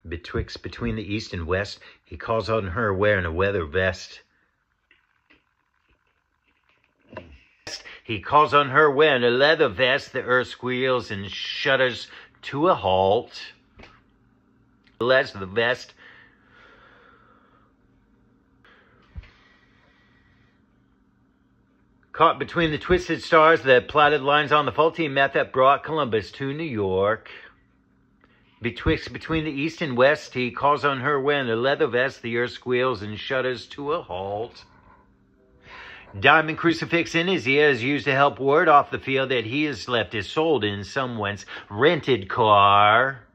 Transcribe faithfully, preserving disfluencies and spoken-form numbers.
Betwixt between the east and west, he calls on her wearing a weather vest. He calls on her wearing a leather vest. The earth squeals and shudders to a halt. As the vest caught between the twisted stars, the plotted lines on the faulty map that brought Columbus to New York. Betwixt between the east and west, he calls on her wearing a leather vest. The earth squeals and shudders to a halt. Diamond crucifix in his ear is used to help ward off the field that he has left his soul in someone's rented car.